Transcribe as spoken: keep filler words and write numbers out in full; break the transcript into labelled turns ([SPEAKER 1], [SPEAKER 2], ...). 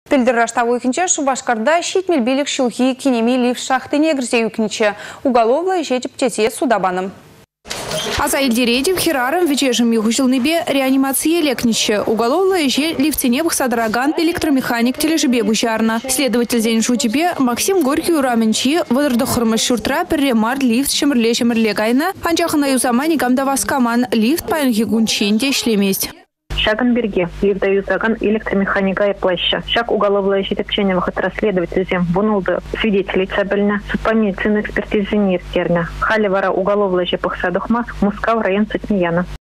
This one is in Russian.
[SPEAKER 1] Тылдырраштаву икинче Шубашкарда щитмельбилик шилхи кинеми лифт шахты негрзе юкниче. Уголовлы жетіп тете судабаным. Аза Ильдередев хераром вечежем юхушилныбе реанимации лекниче. Уголовлы же лифтене бахсадраган электромеханик тележебе бучарна. Следователь день шутебе Максим Горький ураменчи водордохрмаш шуртра перремар лифт шемрле шемрле гайна. Анчахана юзамани гамдаваскаман лифт паянхи гунчинде шлеместь.
[SPEAKER 2] Шагенберге, лифт дают заган электромеханика и плаща. Шаг уголовное жетекчение выход расследователям вунулды свидетелей цабельна, суд по медицинской экспертизе нефтерна. Халивара уголовное же пахсадухма, Мускав район Сотнияна.